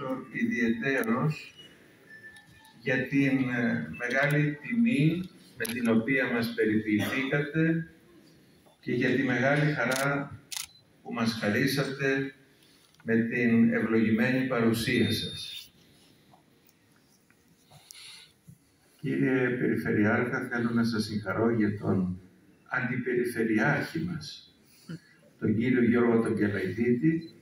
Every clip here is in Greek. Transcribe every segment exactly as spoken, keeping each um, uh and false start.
ευχαριστήσω ιδιαιτέρως για την μεγάλη τιμή με την οποία μας περιποιηθήκατε και για τη μεγάλη χαρά που μας χαρίσατε με την ευλογημένη παρουσία σας. Κύριε Περιφερειάρχα, θέλω να σας συγχαρώ για τον αντιπεριφερειάρχη μας, τον κύριο Γιώργο τον Κελαϊδίτη,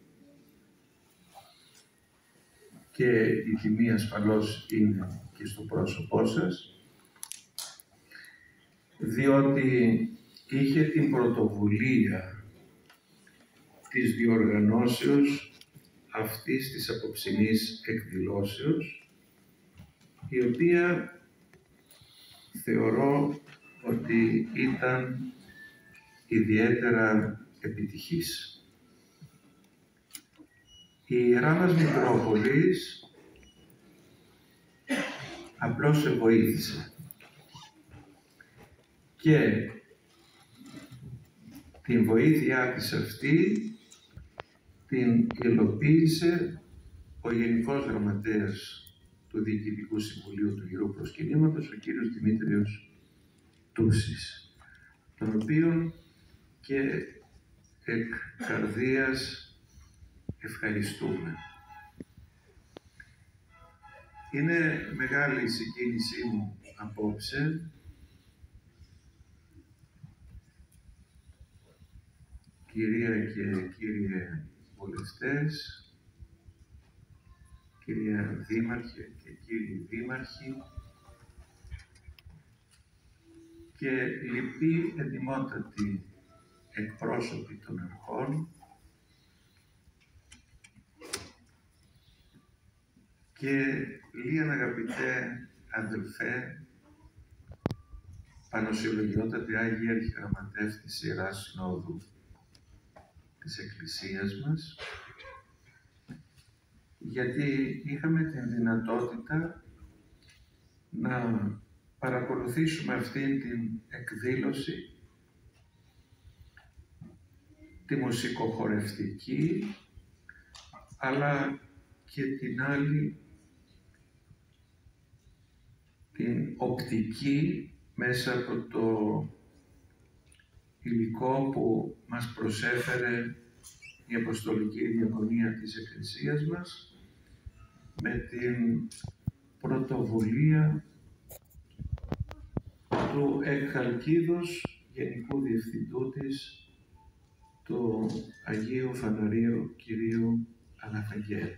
και η τιμή ασφαλώς είναι και στο πρόσωπό σας, διότι είχε την πρωτοβουλία της διοργανώσεως αυτής της απόψινής εκδηλώσεως, η οποία θεωρώ ότι ήταν ιδιαίτερα επιτυχής. Η Ιερά μας Μητρόπολης απλώς σε βοήθησε και την βοήθειά της αυτή την υλοποίησε ο Γενικός Γραμματέας του Διοικητικού Συμβουλίου του Ιερού Προσκυνήματος, ο κύριος Δημήτριος Τούσης, τον οποίον και εκ καρδίας ευχαριστούμε. Είναι μεγάλη η συγκίνησή μου απόψε κυρία και κύριε βουλευτές, κυρία Δήμαρχε και κύριοι Δήμαρχοι και λοιποί εντιμότατοι εκπρόσωποι των αρχών και λίγαν αγαπητέ αδελφέ, πανοσυλλογιότατη Άγιοι Αρχιγραμματεύ της Ιεράς Συνόδου της Εκκλησίας μας, γιατί είχαμε την δυνατότητα να παρακολουθήσουμε αυτήν την εκδήλωση, τη μουσικοχορευτική, αλλά και την άλλη, την οπτική, μέσα από το υλικό που μας προσέφερε η Αποστολική Διακονία της Εκκλησίας μας, με την πρωτοβουλία του εκ Χαλκίδος Γενικού Διευθυντού της, του Αγίου Φαναρίου Κυρίου Αναφαγγέλου.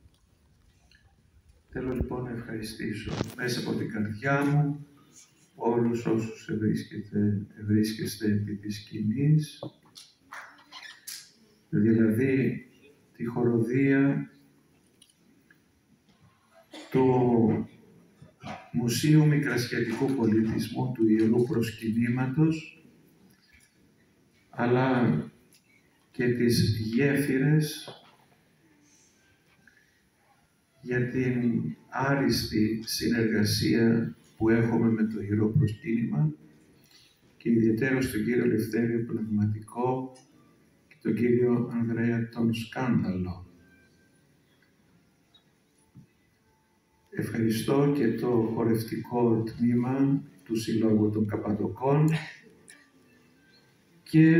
Θέλω λοιπόν να ευχαριστήσω μέσα από την καρδιά μου όλους όσους ευρίσκεστε, ευρίσκεστε επί της σκηνής, δηλαδή τη χοροδία του Μουσείου Μικρασιατικού Πολιτισμού του Ιερού Προσκυνήματος, αλλά και τις γέφυρες για την άριστη συνεργασία που έχουμε με το Ιερό Προσκύνημα και ιδιαίτερα τον κύριο Ελευθέριο Πνευματικό και τον κύριο Ανδρέα τον Σκάνδαλο. Ευχαριστώ και το χορευτικό τμήμα του Συλλόγου των Καπαδοκών και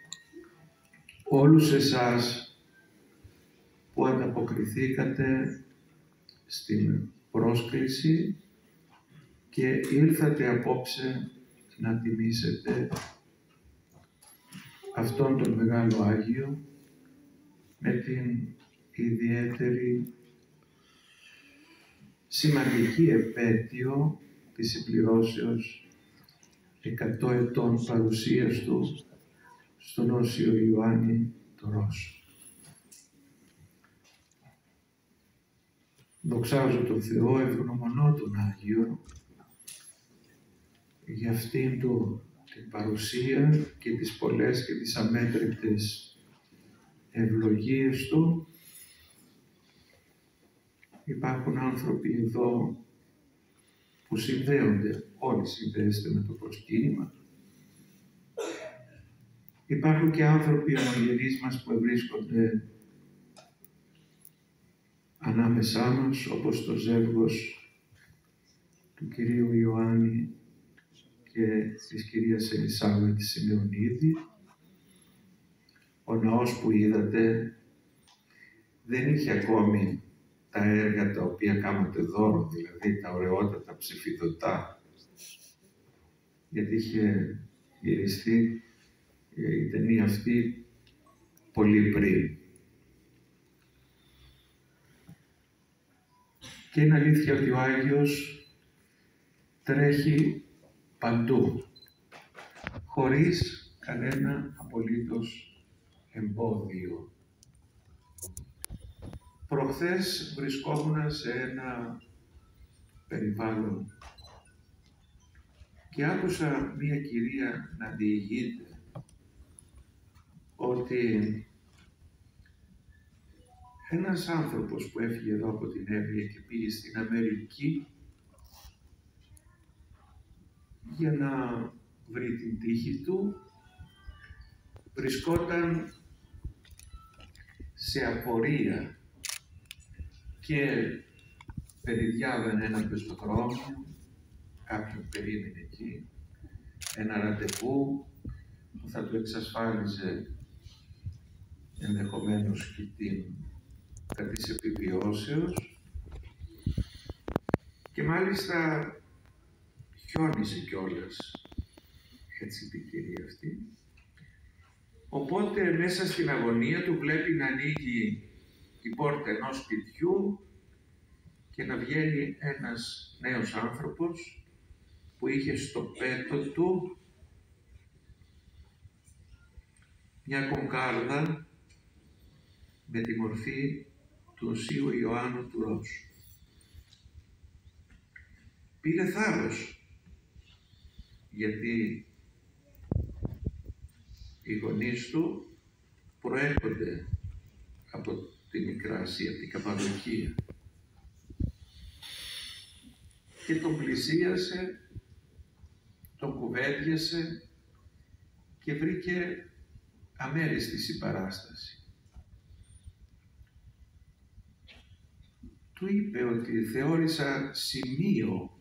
όλους εσάς που ανταποκριθήκατε στην πρόσκληση και ήλθατε απόψε να τιμήσετε αυτόν τον μεγάλο Άγιο με την ιδιαίτερη σημαντική επέτειο της συμπληρώσεως εκατό ετών παρουσίας του στον Όσιο Ιωάννη το Ρώσο. Δοξάζω τον Θεό, ευγνωμονώ τον Άγιο για αυτήν του την παρουσία και τις πολλές και τις αμέτρητες ευλογίες του. Υπάρχουν άνθρωποι εδώ που συνδέονται, όλοι συνδέεστε με το προσκύνημα. Υπάρχουν και άνθρωποι ομογενείς μας που βρίσκονται ανάμεσά μας, όπως το ζεύγος του κυρίου Ιωάννη και της κυρίας Ελισάβετ Σημεωνίδη. Ο ναός που είδατε δεν είχε ακόμη τα έργα τα οποία κάνατε δώρο, δηλαδή τα ωραιότατα ψηφιδωτά, γιατί είχε γυριστεί η ταινία αυτή πολύ πριν. Και είναι αλήθεια ότι ο Άγιος τρέχει παντού, χωρίς κανένα απολύτως εμπόδιο. Προχθές βρισκόμουν σε ένα περιβάλλον και άκουσα μία κυρία να διηγείται ότι ένας άνθρωπος που έφυγε εδώ από την Εύβοια και πήγε στην Αμερική για να βρει την τύχη του, βρισκόταν σε απορία και περιδιάβαινε ένα πεζοδρόμιο, κάποιον περίμενε εκεί, ένα ραντεβού που θα του εξασφάλιζε ενδεχομένως και την της επιβιώσεως, και μάλιστα χιόνισε κιόλας, έτσι είπε η κυρία αυτή. Οπότε μέσα στην αγωνία του βλέπει να ανοίγει η πόρτα ενός σπιτιού και να βγαίνει ένας νέος άνθρωπος που είχε στο πέτο του μια κονκάρδα με τη μορφή του Οσίου Ιωάννου του Ρώσου. Πήρε θάρρος, γιατί οι γονείς του προέρχονται από τη Μικρά Ασία, από την Καπαδοκία, και τον πλησίασε, τον κουβέντιασε και βρήκε αμέριστη συμπαράσταση. Του είπε ότι θεώρησα σημείο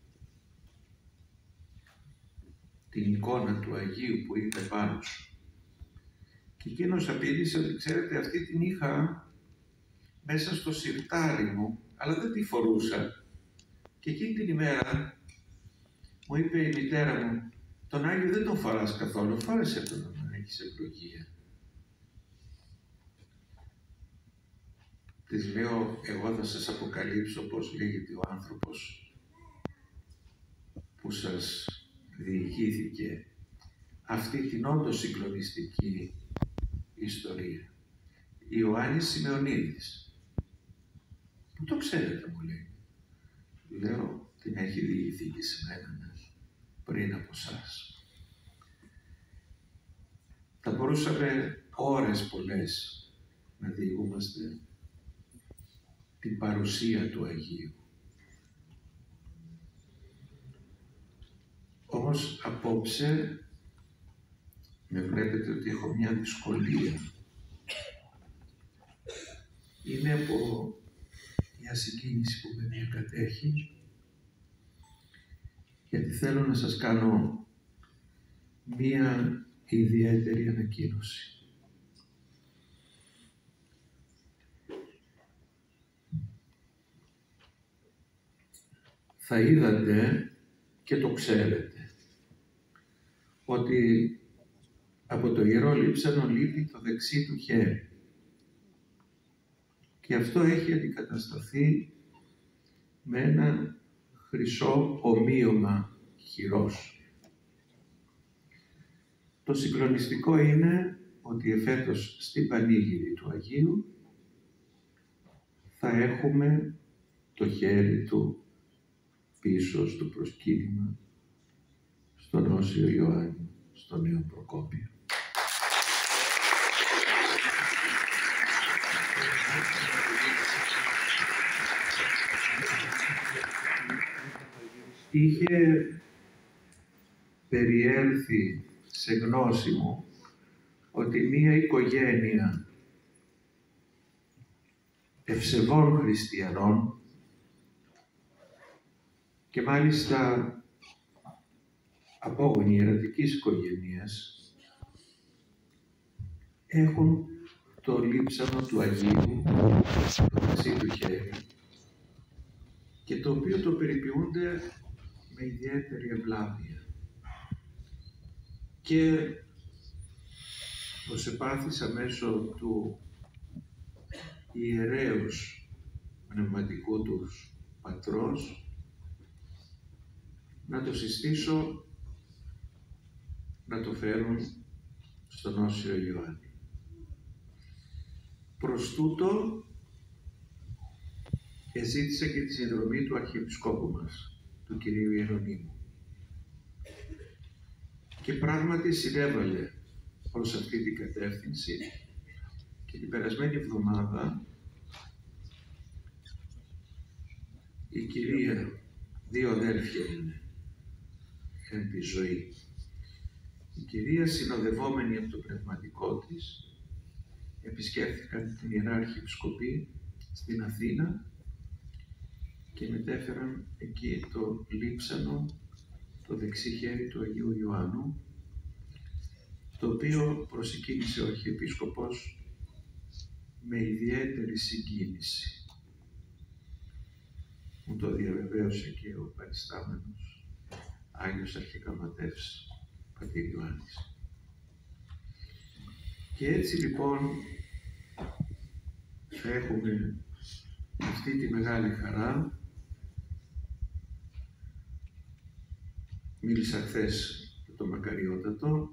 την εικόνα του Αγίου που είδε πάνω σου. Και εκείνος απήντησε ότι ξέρετε, αυτή την είχα μέσα στο σιρτάρι μου, αλλά δεν τη φορούσα. Και εκείνη την ημέρα μου είπε η μητέρα μου, τον Άγιο δεν τον φοράς καθόλου, φόρεσε τον να έχεις ευλογία. Της λέω, εγώ θα σας αποκαλύψω πώς λέγεται ο άνθρωπος που σας διηγήθηκε αυτή την όντως συγκλονιστική ιστορία. Ιωάννης Σημεωνίδης. Πού το ξέρετε, μου λέει. Λέω, την έχει διηγηθεί και σε μένα πριν από εσάς. Θα μπορούσαμε ώρες πολλές να διηγούμαστε την παρουσία του Αγίου. Όμως απόψε με βλέπετε ότι έχω μια δυσκολία. Είναι από μια συγκίνηση που με διακατέχει, γιατί θέλω να σας κάνω μια ιδιαίτερη ανακοίνωση. Θα είδατε και το ξέρετε ότι από το Ιερό Λείψανο λείπει το δεξί του χέρι και αυτό έχει αντικατασταθεί με ένα χρυσό ομοίωμα χειρός. Το συγκλονιστικό είναι ότι εφέτος στην Πανήγυρη του Αγίου θα έχουμε το χέρι του πίσω στο προσκύνημα στον Όσιο Ιωάννη, στο Νέο Προκόπιο. Είχε περιέλθει σε γνώση μου ότι μία οικογένεια ευσεβών χριστιανών και μάλιστα απόγονοι ιερατικής οικογένειας έχουν το λείψανο του Αγίου στο δεξί του χέρι και το οποίο το περιποιούνται με ιδιαίτερη ευλάβεια. Και προσεπάθησα μέσω του ιερέως πνευματικού τους πατρός να το συστήσω να το φέρουν στον Όσιο Ιωάννη. Προς τούτο εζήτησα και τη συνδρομή του Αρχιεπισκόπου μας, του κυρίου Ιερονίμου. Και πράγματι συνέβαλε προς αυτή την κατεύθυνση και την περασμένη εβδομάδα η κυρία, δύο αδέρφια είναι εν τη ζωή, η κυρία συνοδευόμενη από το πνευματικό της επισκέφθηκαν την Ιερά Αρχιεπισκοπή στην Αθήνα και μετέφεραν εκεί το λείψανο, το δεξί χέρι του Αγίου Ιωάννου, το οποίο προσεκίνησε ο Αρχιεπίσκοπος με ιδιαίτερη συγκίνηση. Μου το διαβεβαίωσε και ο παριστάμενος Άγιος Αρχιγραμματεύς πατήρ Ιωάννης. Και έτσι λοιπόν θα έχουμε αυτή τη μεγάλη χαρά. Μίλησα χθες για το Μακαριότατο,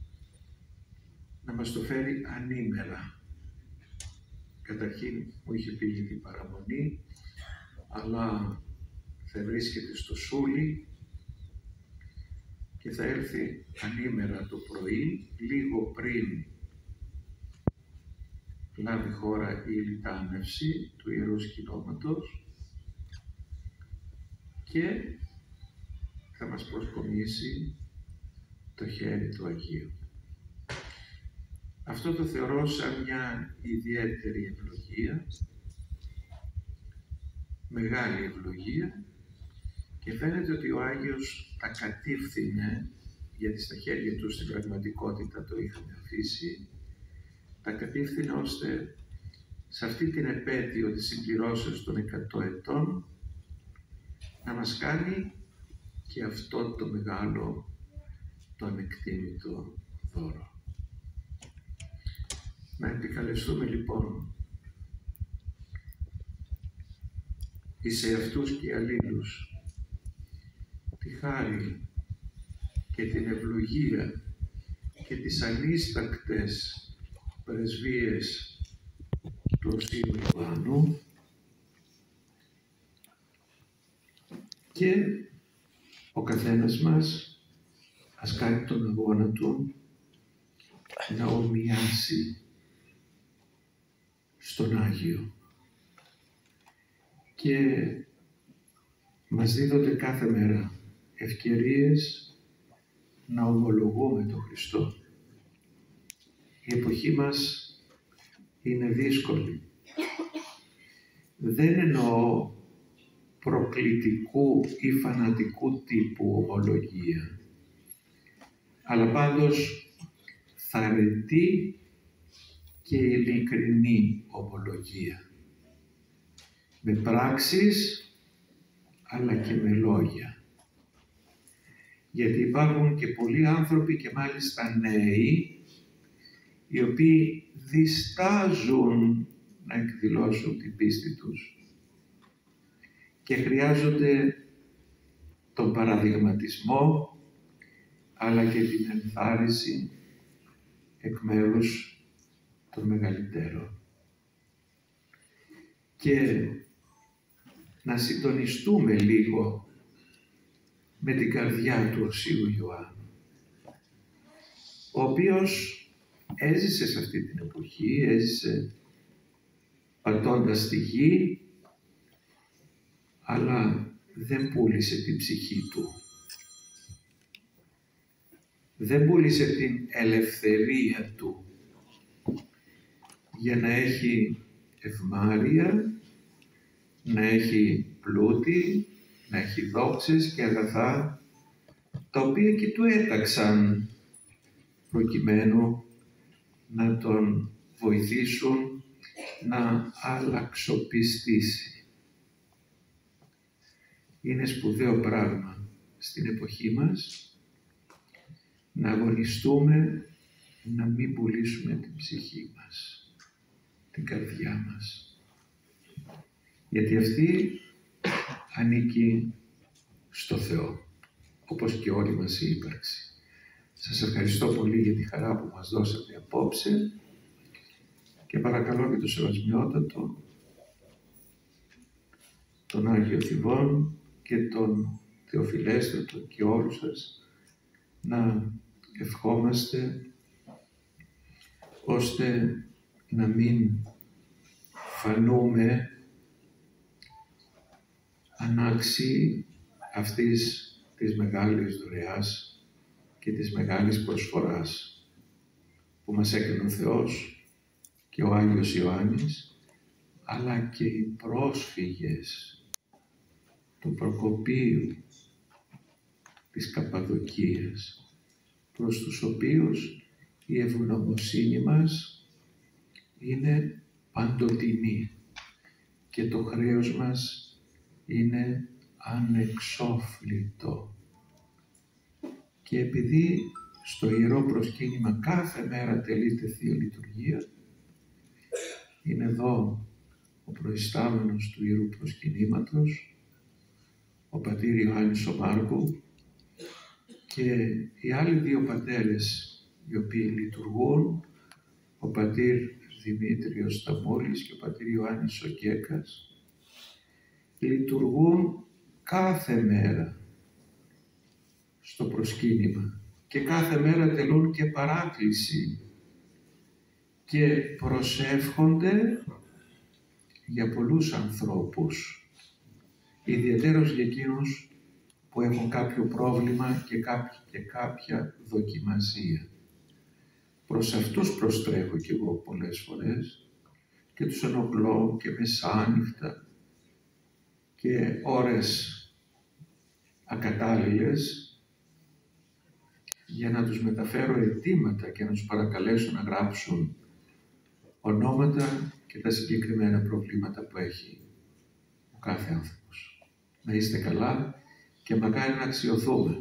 να μας το φέρει ανήμερα. Καταρχήν μου είχε πει για την παραμονή, αλλά θα βρίσκεται στο Σούλι και θα έρθει ανήμερα το πρωί, λίγο πριν λάβει χώρα η λιτάνευση του Ιερού Σκηνώματος και θα μας προσκομίσει το χέρι του Αγίου. Αυτό το θεωρώ σαν μια ιδιαίτερη ευλογία, μεγάλη ευλογία, και φαίνεται ότι ο Άγιος τα κατήφθηνε, γιατί στα χέρια του στην πραγματικότητα το είχαμε αφήσει, τα κατήφθηνε ώστε σε αυτή την επέτειο της συμπληρώσεως των εκατό ετών να μας κάνει και αυτό το μεγάλο, το ανεκτήμητο δώρο. Να επικαλεστούμε λοιπόν εις εαυτούς και αλλήλους τη χάρη και την ευλογία και τις ανίστακτες πρεσβείες του Οσίου Ιωάννου και ο καθένας μας ας κάνει τον αγώνα του να ομοιάσει στον Άγιο. Και μας δίδονται κάθε μέρα ευκαιρίες να ομολογούμε τον Χριστό. Η εποχή μας είναι δύσκολη. Δεν εννοώ προκλητικού ή φανατικού τύπου ομολογία, αλλά πάντως θαρετή και ειλικρινή ομολογία. Με πράξεις, αλλά και με λόγια. Γιατί υπάρχουν και πολλοί άνθρωποι και μάλιστα νέοι, οι οποίοι διστάζουν να εκδηλώσουν την πίστη τους και χρειάζονται τον παραδειγματισμό αλλά και την ενθάρρυνση εκ μέρους των μεγαλύτερων. Και να συντονιστούμε λίγο με την καρδιά του Οσίου Ιωάννου, ο οποίος έζησε σε αυτή την εποχή, έζησε πατώντας τη γη, αλλά δεν πούλησε την ψυχή του. Δεν πούλησε την ελευθερία του για να έχει ευμάρεια, να έχει πλούτη, να έχει δόξες και αγαθά, τα οποία και του έταξαν προκειμένου να τον βοηθήσουν να αλλαξοπιστήσει. Είναι σπουδαίο πράγμα στην εποχή μας να αγωνιστούμε να μην πουλήσουμε την ψυχή μας, την καρδιά μας. Γιατί αυτή ανήκει στο Θεό, όπως και όλη μας η ύπαρξη. Σας ευχαριστώ πολύ για τη χαρά που μας δώσατε απόψε και παρακαλώ και το Σεβασμιότατο, τον Άγιο Θηβόν και τον Θεοφιλέστατο και όλους σας να ευχόμαστε ώστε να μην φανούμε ανάξιοι αυτής της μεγάλης δωρεάς και της μεγάλης προσφοράς που μας έκανε ο Θεός και ο Άγιος Ιωάννης, αλλά και οι πρόσφυγες του Προκοπίου της Καπαδοκίας, προς τους οποίους η ευγνωμοσύνη μας είναι παντοτινή και το χρέος μας είναι ανεξόφλητο. Και επειδή στο Ιερό Προσκύνημα κάθε μέρα τελείται Θεία Λειτουργία, είναι εδώ ο προϊστάμενος του Ιερού Προσκυνήματος, ο πατήρ Ιωάννης ο Μάρκου και οι άλλοι δύο πατέρες οι οποίοι λειτουργούν, ο πατήρ Δημήτριος Σταμούλης και ο πατήρ Ιωάννης ο Γκέκας, λειτουργούν κάθε μέρα στο προσκύνημα και κάθε μέρα τελούν και παράκληση και προσεύχονται για πολλούς ανθρώπους, ιδιαιτέρως για εκείνους που έχουν κάποιο πρόβλημα και κάποια, και κάποια δοκιμασία. Προς αυτούς προστρέχω κι εγώ πολλές φορές και τους ενοχλώ και μεσάνυχτα και ώρες ακατάλληλες για να τους μεταφέρω αιτήματα και να τους παρακαλέσω να γράψουν ονόματα και τα συγκεκριμένα προβλήματα που έχει ο κάθε άνθρωπος. Να είστε καλά και μακάρι να αξιωθούμε.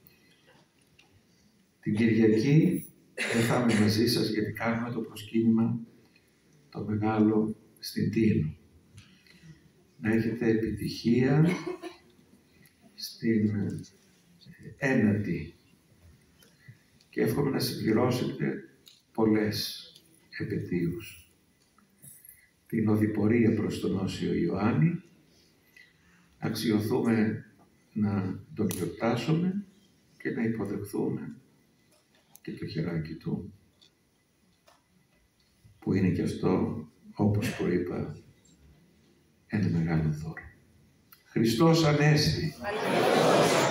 Την Κυριακή δεν θα είμαι μαζί σας γιατί κάνουμε το προσκύνημα το μεγάλο στην Τίνο. Να έχετε επιτυχία στην ένατη και εύχομαι να συμπληρώσετε πολλές επετείους. Την οδηπορία προς τον Όσιο Ιωάννη, αξιωθούμε να τον γιορτάσουμε και να υποδεχθούμε και το χεράκι του, που είναι και αυτό, όπως προείπα, ένα μεγάλο δώρο. Χριστός Ανέστη!